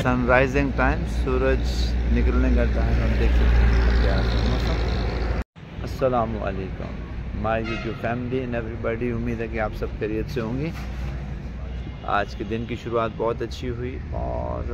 Sunrising time, सूरज निकलने का time हम देख सकते हैं प्यार का मौसम। अस्सलामु अलैकुम my YouTube family and everybody, उम्मीद है कि आप सब खैरियत से होंगे। आज के दिन की शुरुआत बहुत अच्छी हुई और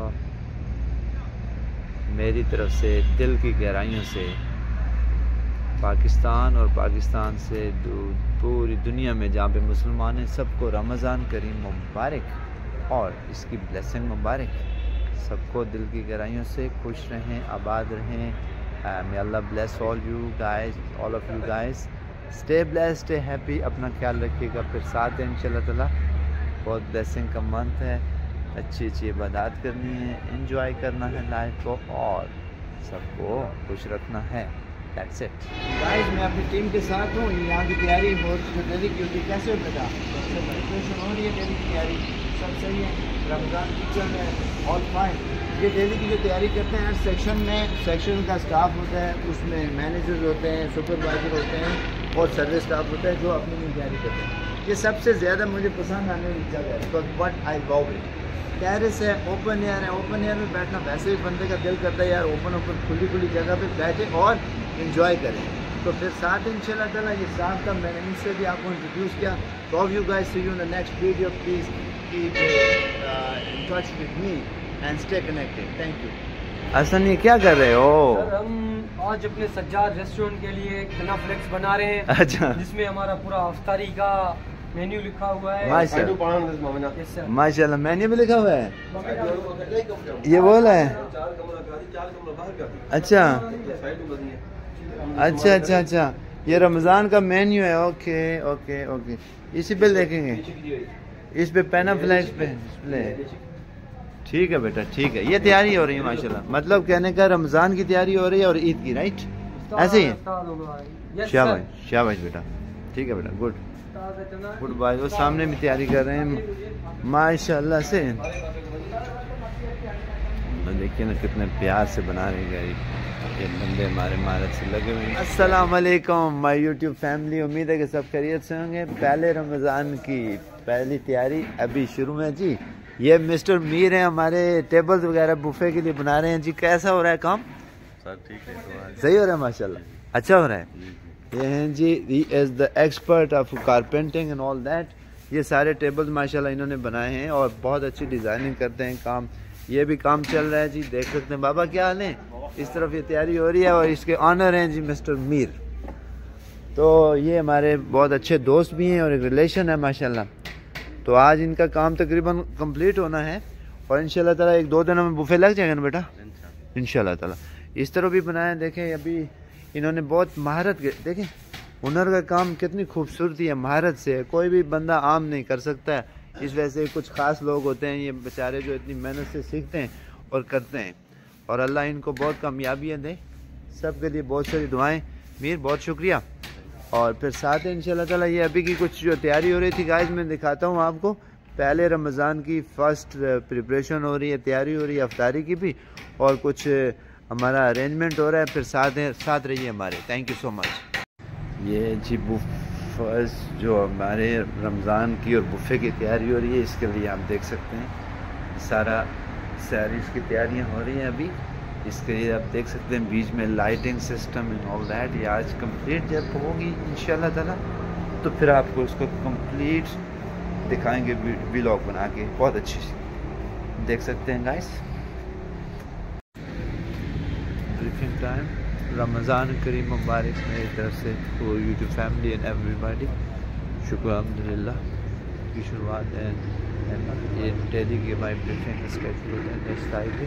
मेरी तरफ से दिल की गहराइयों से पाकिस्तान और पाकिस्तान से पूरी दुनिया में जहाँ पे मुसलमान हैं सबको रमज़ान करीम मुबारक और इसकी ब्लेसिंग मुबारक। सबको दिल की गहराइयों से खुश रहें, आबाद रहें। मे अल्लाह bless all you guys, all of you guys. Stay blessed, stay happy, अपना ख्याल रखिएगा। फिर साथ है इंशाल्लाह ताला, बहुत ब्लेसिंग का मंथ है, अच्छी अच्छी इबादत करनी है, एंजॉय करना है लाइफ को और सबको खुश रखना है। That's it. गाइस, मैं अपनी टीम के साथ हूँ। यहाँ की तैयारी बहुत डेली की होती है। कैसे बेटा सबसे प्रिपरेशन हो रही है, डेली की तैयारी सब सही है। रमज़ान किचन है, ऑल फाइन। ये डेली की जो तैयारी करते हैं, हर सेक्शन में सेक्शन का स्टाफ होता है, उसमें मैनेजर्स होते हैं, सुपरवाइज़र होते हैं और सर्विस स्टाफ होता है जो अपनी तैयारी करते हैं। ये सबसे ज़्यादा मुझे पसंद आने वाली जगह है, because what I love it. Terrace है, ओपन एयर है। ओपन एयर में बैठना वैसे ही बंदे का दिल करता है यार, ओपन खुली जगह पे बैठे और इंजॉय करें। तो फिर साथ इंशाल्लाह ताला ये साथ था, मैंने इनसे भी आपको इंट्रोड्यूस किया। तो you guys, see you in the next video. Please keep in touch with me and stay connected. Thank you. Hasan, ये क्या कर रहे हो? सर, हम आज अपने सज्जाद रेस्टोरेंट के लिए एक खाना फ्लेक्स बना रहे हैं। अच्छा, जिसमें हमारा पूरा अफ्तारी का मेन्यू लिखा हुआ है। माशाल्लाह, मेन्यू भी लिखा हुआ है। ये बोला है। अच्छा अच्छा अच्छा अच्छा, ये रमज़ान का मेन्यू है। ओके ओके ओके, इसी पे देखेंगे, इस पे पैना फ्लैक्स पे डिस्प्ले। ठीक है बेटा, ठीक है। ये तैयारी हो रही है माशाल्लाह, मतलब कहने का रमज़ान की तैयारी हो रही है और ईद की, राइट? ऐसे ही है। शाबाश शाबाश बेटा, ठीक है बेटा, गुड गुड बाय। वो सामने भी तैयारी कर रहे हैं माशाल्लाह से। देखिए ना कितने प्यार से बना रहे हैं ये बंदे, हमारे महारत से लगे हुए हैं। अस्सलाम वालेकुम माय यूट्यूब फैमिली, उम्मीद है कि सब खैरियत से होंगे। पहले रमज़ान की पहली तैयारी अभी शुरू में जी। ये मिस्टर मीर हैं, हमारे टेबल्स वगैरह बुफे के लिए बना रहे हैं जी। कैसा हो रहा है काम? सर ठीक है, सही हो रहा है माशाल्लाह, अच्छा हो रहा है। ये हैं जी, he is the expert of carpenting and all that. ये सारे टेबल्स माशाल्लाह इन्होंने बनाए हैं और बहुत अच्छी डिज़ाइनिंग करते हैं काम। ये भी काम चल रहा है जी, देख सकते हैं। बाबा क्या हाल है? इस तरफ ये तैयारी हो रही है और इसके ऑनर हैं जी मिस्टर मीर। तो ये हमारे बहुत अच्छे दोस्त भी हैं और एक रिलेशन है माशाल्लाह। तो आज इनका काम तकरीबन कंप्लीट होना है और इंशाल्लाह ताला एक दो दिनों में बुफे लग जाएगा ना बेटा, इंशाल्लाह ताला। इस तरह भी बनाए, देखें अभी इन्होंने बहुत महारत, देखें हुनर का काम कितनी खूबसूरती है, महारत से कोई भी बंदा आम नहीं कर सकता है। इस वजह से कुछ ख़ास लोग होते हैं ये बेचारे जो इतनी मेहनत से सीखते हैं और करते हैं, और अल्लाह इनको बहुत कामयाबियाँ दे। सब के लिए बहुत सारी दुआएं। मीर बहुत शुक्रिया। और फिर साथ है इंशाल्लाह ताला ये अभी की कुछ जो तैयारी हो रही थी गाइस, मैं दिखाता हूँ आपको। पहले रमज़ान की फ़र्स्ट प्रिपरेशन हो रही है, तैयारी हो रही है अफ्तारी की भी, और कुछ हमारा अरेंजमेंट हो रहा है। फिर साथ रहिए हमारे। Thank you so much. ये जी बुफर्स जो हमारे रमज़ान की और बुफे की तैयारी हो रही है, इसके लिए आप देख सकते हैं सारा सैरीज़ की तैयारियां हो रही हैं अभी। इसके लिए आप देख सकते हैं बीच में lighting system and all that. ये आज कंप्लीट जब होगी इंशाल्लाह ताला तो फिर आपको उसको कंप्लीट दिखाएंगे व्लॉग बना के, बहुत अच्छी सी देख सकते हैं गाइस। ब्रीफिंग टाइम, रमज़ान करीम मुबारक मेरी तरफ से for YouTube family and everybody. शुक्र अल्हम्दुलिल्लाह की शुरुआत है। ये डेली की हमारी ब्रीफिंग स्केड्यूल है नेक्स्ट फ्राइडे।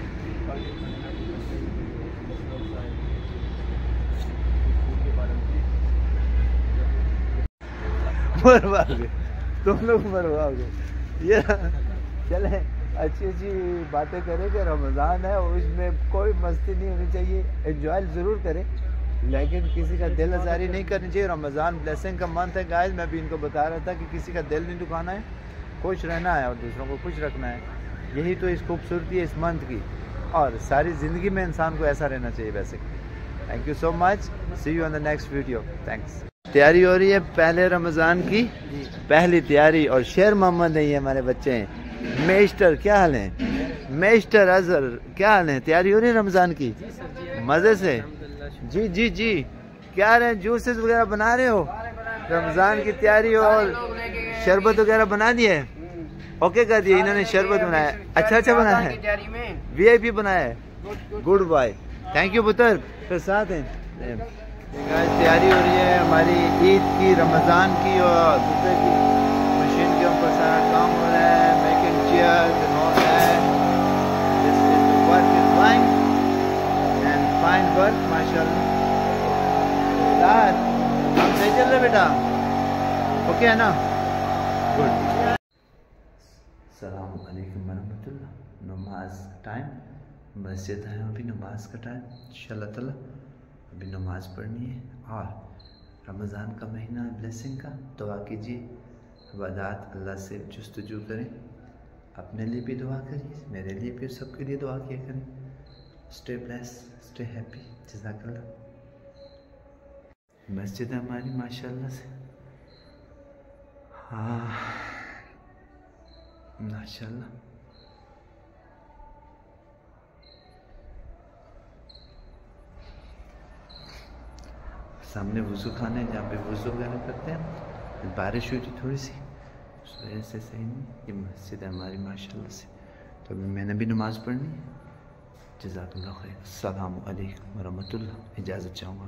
मरवाओगे तुम लोग, मरवाओगे। ये चले अच्छी अच्छी बातें करें कि रमज़ान है और उसमें कोई मस्ती नहीं होनी चाहिए, एंजॉय ज़रूर करें लेकिन किसी का दिल आज़ारी नहीं करनी चाहिए। रमज़ान ब्लेसिंग का मंथ है गाइस, मैं भी इनको बता रहा था कि किसी का दिल नहीं दुखाना है, खुश रहना है और दूसरों को खुश रखना है। यही तो इस खूबसूरती है इस मंथ की, और सारी ज़िंदगी में इंसान को ऐसा रहना चाहिए वैसे। Thank you so much, see you on the next video, thanks. तैयारी हो रही है पहले रमज़ान की पहली तैयारी, और शेर मोहम्मद है ये हमारे बच्चे हैं। मेस्टर क्या हाल है? मिस्टर अजहर, क्या हाल है? तैयारी हो रही है रमज़ान की मज़े से? जी जी जी। क्या रहे जूसेस वगैरह बना रहे हो? रमज़ान की तैयारी और शरबत वगैरह बना दिए? ओके कर दिए इन्होंने, शरबत बनाया, अच्छा बनाया है, VIP बनाया है। गुड बाय, थैंक यू पुत्र। फिर साथ हैं तैयारी हो रही है हमारी ईद की, रमज़ान की, और दूसरे की मशीन के ऊपर सारा काम हो रहा है, making chairs and all that. This is the work is going and fine work माशाल्लाह। हम सही चल रहे बेटा? ओके है ना? गुड। अस्सलामु अलैकुम वरहमतुल्लाह। नमाज टाइम, मस्जिद है अभी, नमाज का टाइम इंशाअल्लाह ताला अभी नमाज पढ़नी है। और रमज़ान का महीना ब्लेसिंग का, दुआ कीजिए, इबादत अल्लाह से जुस्तजू करें, अपने लिए भी दुआ करिए, मेरे लिए भी, सबके लिए दुआ किया करें। स्टे ब्लेस, स्टे हैप्पी, जज़ाकल्लाह। मस्जिद है हमारी माशाल्लाह से, हाँ माशाल्लाह। सामने वज़ू खाना है जहाँ पे वज़ू वगैरह करते हैं। बारिश हुई थी थोड़ी सी, उस वजह से सही नहीं। ये मस्जिद है हमारी माशाल्लाह से, तो अभी मैंने भी नमाज़ पढ़नी है। जज़ाकल्लाह खैर। अस्सलामु अलैकुम वरहमतुल्लाह। इजाज़त चाहूँगा।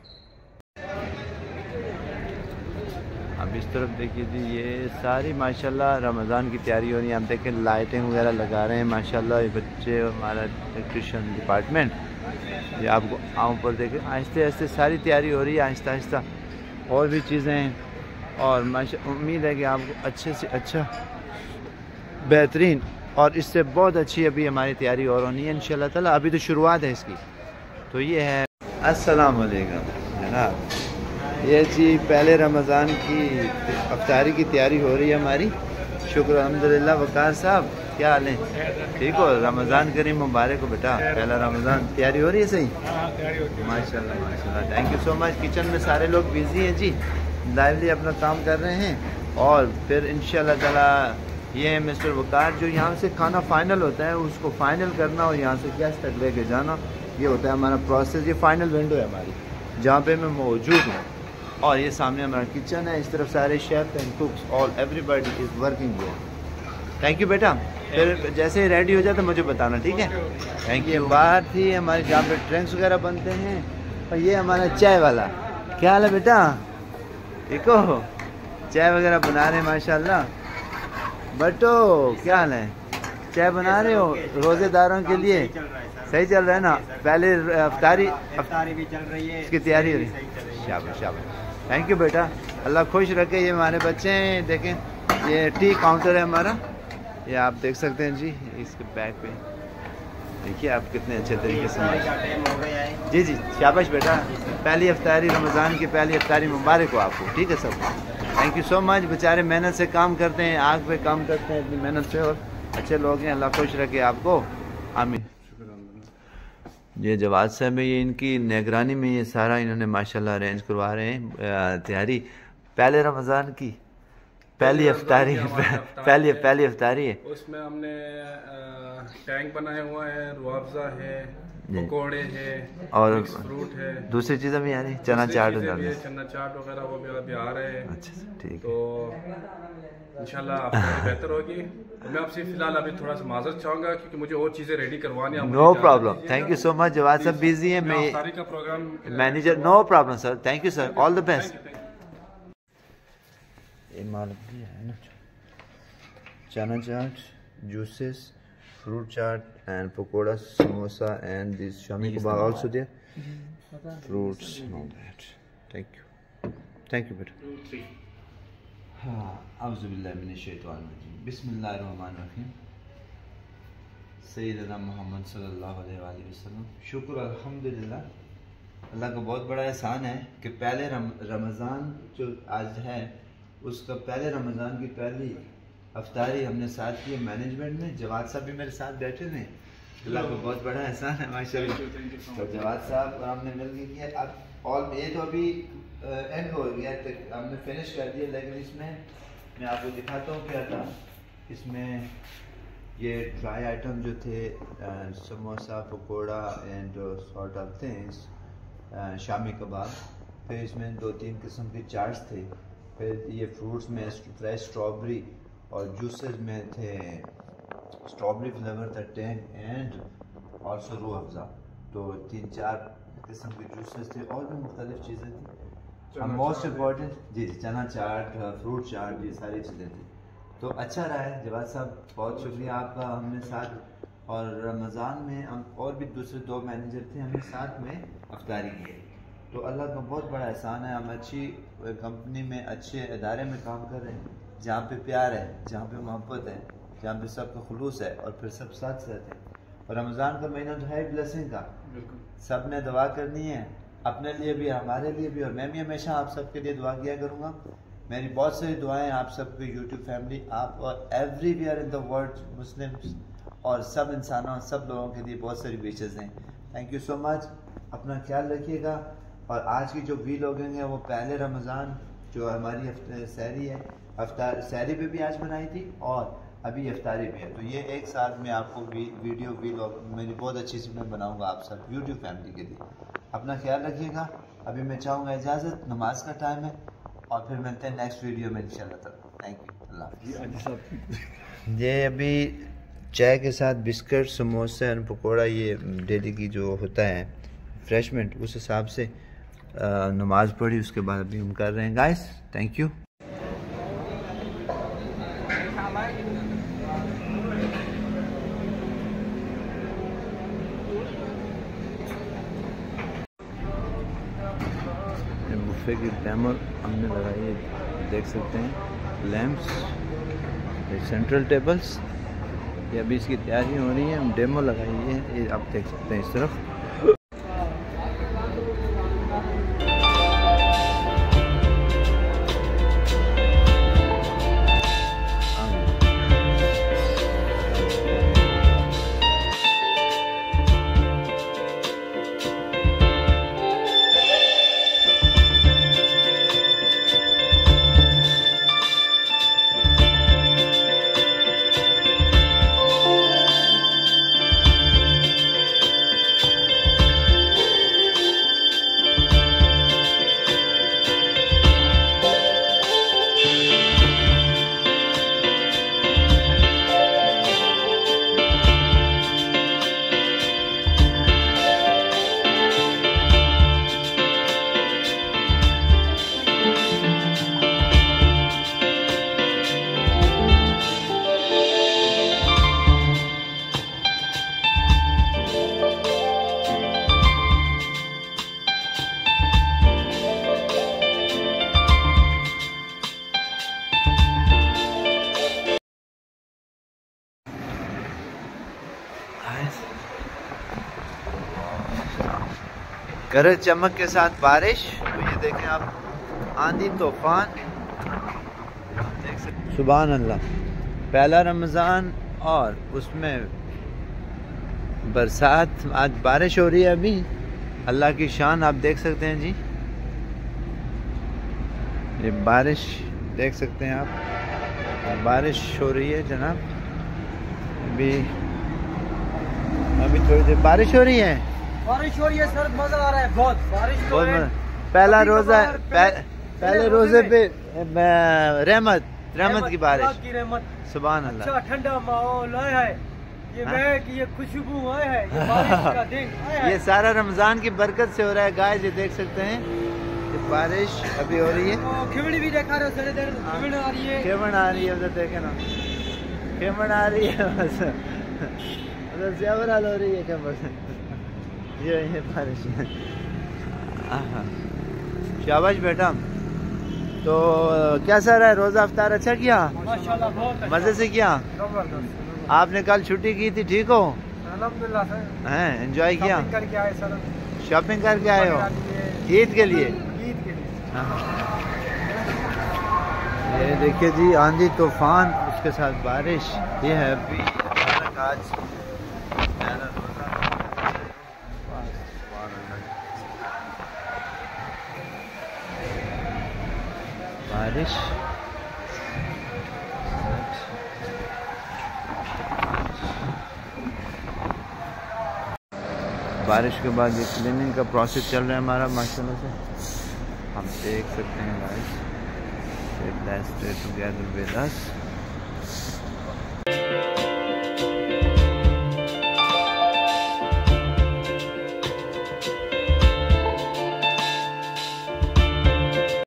अब इस तरफ देखिए जी, ये सारी माशाल्लाह रमज़ान की तैयारी हो रही है। आप देखें लाइटिंग वगैरह लगा रहे हैं माशाल्लाह ये बच्चे, हमारा इलेक्ट्रिशियन डिपार्टमेंट। ये आपको आँख पर देखें, आहिस्ते आहिस्ते सारी तैयारी हो रही है, आहिस्ता आहिस्ता और भी चीज़ें हैं। और माशा उम्मीद है कि आपको अच्छे से अच्छा, बेहतरीन और इससे बहुत अच्छी अभी हमारी तैयारी और होनी है इंशाल्लाह ताला। अभी तो शुरुआत है इसकी। तो ये है, अस्सलाम वालेकुम जनाब। ये जी पहले रमज़ान की अफ्तारी की तैयारी हो रही है हमारी। शुक्र अल्हम्दुलिल्लाह। वकार साहब क्या हाल है? ठीक हो? रमज़ान करीम मुबारक हो बेटा, पहला रमज़ान। तैयारी हो रही है सही? माशाल्लाह माशाल्लाह, thank you so much. Kitchen में सारे लोग बिजी हैं जी, लाइवली अपना काम कर रहे हैं। और फिर इंशाल्लाह ताला ये है मिस्टर वकार, जो यहाँ से खाना फाइनल होता है उसको फाइनल करना और यहाँ से गैस तक लेके जाना, ये होता है हमारा प्रोसेस। ये फाइनल विंडो है हमारी जहाँ पे मैं मौजूद हूँ। और ये सामने हमारा किचन है, इस तरफ सारे chef and cooks all everybody is working here. Thank you बेटा। फिर जैसे ही रेडी हो जाए तो मुझे बताना, ठीक है? Thank you. बाहर थी हमारी जहाँ पे ड्रिंक्स वगैरह बनते हैं, और ये हमारा चाय वाला। क्या हाल है बेटा? ठीक हो? चाय वगैरह बना रहे हैं माशाल्लाह। बटो क्या हाल है? चाय बना रहे हो रोज़ेदारों के लिए? सही चल रहा है ना? पहले अफ्तारी भी चल रही है, इसकी तैयारी हो रही है। शाबाश शाबाश, थैंक यू बेटा, अल्लाह खुश रखे। ये हमारे बच्चे हैं, देखें ये टी काउंटर है हमारा, ये आप देख सकते हैं जी। इसके बैक पे देखिए आप कितने अच्छे तरीके से। जी जी शाबाश बेटा, पहली अफ्तारी, रमज़ान की पहली अफ्तारी मुबारक हो आपको, ठीक है सब। Thank you so much. बेचारे मेहनत से काम करते हैं, आग पे काम करते हैं इतनी मेहनत से, और अच्छे लोग हैं, अल्लाह खुश रखे आपको, आमीन। ये जवाद साहब है, ये इनकी निगरानी में ये सारा इन्होंने माशाल्लाह अरेंज करवा रहे हैं तैयारी। पहले रमज़ान की पहली अफ्तारी पहली अफ्तारी है। उसमें हमने टैंक बनाया हुआ है, रुआफ़ज़ा है, पकौड़े है और फ्रूट है, दूसरी चीज़ें भी आ रही, चना चाट चना चाट वगैरह वो भी आ रहे हैं। अच्छा ठीक तो इंशाल्लाह आपको बेहतर होगी। तो मैं आपसे फिलहाल अभी थोड़ा सा माजरत चाहूँगा क्योंकि मुझे और चीज़ें रेडी करवानी है। No problem, thank you so much. Jawad साहब बिजी है, मैं का programme manager. No problem sir, thank you sir, all the best. ये मालूम भी है ना, chana chaat, juices, fruit chaat and pakora, samosa and this shami kebab also there, fruits and all that. Thank you बेटा। हाँ, औज़ुबिल्लाहि मिनश्शैतानिर्रजीम, बिस्मिल्लाहिर्रहमानिर्रहीम। सय्यदना मोहम्मद सल्लल्लाहु अलैहि वसल्लम। शुक्र अल्हम्दुलिल्लाह, अल्लाह का बहुत बड़ा एहसान है कि पहले रमज़ान जो आज है उसका, पहले रमज़ान की पहली अफ्तारी हमने साथ की मैनेजमेंट में। जवाद साहब भी मेरे साथ बैठे थे, अल्लाह का बहुत बड़ा एहसान है माशाल्लाह। तो जवाद साहब हमने मिल के किया। अब और ये तो अभी एंड हो गया, हमने फिनिश कर दिया, लेकिन इसमें मैं आपको दिखाता हूँ क्या था। इसमें ये ड्राई आइटम जो थे samosa, pakora and sort of things, shami kebab. फिर इसमें 2-3 किस्म के चाट्स थे। फिर ये फ्रूट्स में फ्रेश स्ट्रॉबेरी और जूसेस में थे स्ट्रॉबेरी फ्लेवर था Tang and also Rooh Afza. तो 3-4 किस्म के जूसेस थे और भी मुख्तलिफ चीज़ें थी। मोस्ट इम्पॉर्टेंट जी चना चाट, फ्रूट चाट, ये सारी चीज़ें थी। तो अच्छा रहा है जवाद साहब, बहुत शुक्रिया आपका। हमने साथ और रमज़ान में हम और भी दूसरे 2 मैनेजर थे, हमने साथ में अफ्तारी की। तो अल्लाह का बहुत बड़ा एहसान है, हम अच्छी कंपनी में अच्छे इदारे में काम कर रहे हैं जहाँ पे प्यार है, जहाँ पे मोहब्बत है, जहाँ पे सबका खुलूस है और फिर सब साथ रहते हैं। और रमज़ान का महीना तो है ब्लेसिंग का, सब ने दुआ करनी है अपने लिए भी, हमारे लिए भी। और मैं भी हमेशा आप सबके लिए दुआ किया करूँगा। मेरी बहुत सारी दुआएं आप सबके यूट्यूब फैमिली, आप और everywhere in the world Muslims और सब इंसानों, सब लोगों के लिए बहुत सारी विशेज़ हैं। थैंक यू सो मच, अपना ख्याल रखिएगा। और आज की जो वीलॉगिंग है वो पहले रमज़ान जो हमारी सहरी है, सहरी पे भी आज बनाई थी और अभी इफ्तारी भी है। तो ये एक साथ में आपको वीडियो वीलॉग मेरी बहुत अच्छी सी मैं बनाऊँगा आप सब यूट्यूब फैमिली के लिए। अपना ख्याल रखिएगा। अभी मैं चाहूँगा इजाज़त, नमाज का टाइम है और फिर मिलते हैं नेक्स्ट वीडियो में इंशाल्लाह। Thank you, Allah. ये अभी चाय के साथ बिस्किट, समोसे और पकोड़ा, ये डेली की जो होता है रिफ्रेशमेंट, उस हिसाब से नमाज पढ़ी, उसके बाद अभी हम कर रहे हैं गाइस। Thank you. बुफे की डेमो हमने लगाई है, देख सकते हैं लैंप्स, सेंट्रल टेबल्स। ये अभी इसकी तैयारी हो रही है, हम डेमो लगाई है, ये आप देख सकते हैं इस तरफ। गरज चमक के साथ बारिश। तो ये देखें आप, आंधी तूफान देख सकते। सुभान अल्लाह, पहला रमज़ान और उसमें बरसात, आज बारिश हो रही है। अभी अल्लाह की शान आप देख सकते हैं जी, ये बारिश देख सकते हैं आप, बारिश हो रही है जनाब। अभी थोड़ी देर बारिश हो रही है, बारिश हो रही है सर, मजा आ रहा है बहुत। बारिश तो है। पहला रोजा, पहले रोजे पे रहमत की बारिश की रहमत। सुभान अल्लाह, अच्छा ठंडा माहौल है, ये महक, ये खुशबू है, ये बारिश का दिन है। ये सारा रमजान की बरकत से हो रहा है गाइस। ये देख सकते हैं कि बारिश अभी हो रही है। खिमड़ी भी देखा रहे हो, खिमड़ आ रही है, खिमड़ आ रही है, उधर देखे ना, खिमड़ आ रही है, बस उधर ज़बरदस्त हो रही है खिमड़। ये बारिश शाबाश बेटा। तो कैसा रहा रोज़ा अफ्तार? अच्छा किया, माशाल्लाह बहुत अच्छा। मज़े से किया। आपने कल छुट्टी की थी, ठीक हो? अल्हम्दुलिल्लाह सर। हैं, एंजॉय किया? शॉपिंग करके आए सर। शॉपिंग करके आए हो ईद के लिए? ईद के लिए। ये देखिए जी, आंधी तूफान उसके साथ बारिश। ये है अभी अचानक आज बारिश। बारिश के बाद ये क्लीनिंग का प्रोसेस चल रहा है हमारा माशाल्लाह से, हम देख सकते हैं guys. Stay blessed, stay together with us.